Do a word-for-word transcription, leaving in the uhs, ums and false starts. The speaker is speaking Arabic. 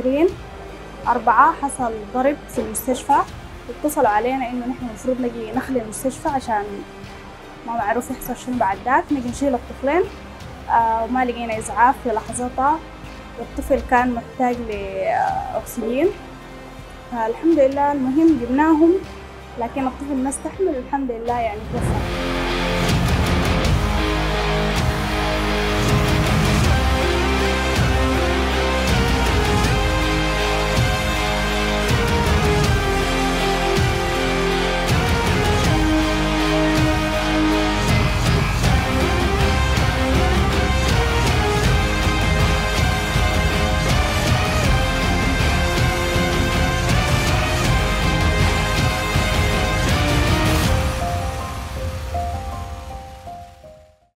وعشرين أربعة حصل ضرب في المستشفى، اتصلوا علينا إنه نحن المفروض نجي نخلي المستشفى عشان ما معروف يحصل شنو بعد ذاك، نجي نشيل الطفلين آه وما لقينا إسعاف في لحظتها، والطفل كان محتاج لأكسجين. فالحمد لله المهم جبناهم، لكن الطفل ما استحمل الحمد لله يعني توفى.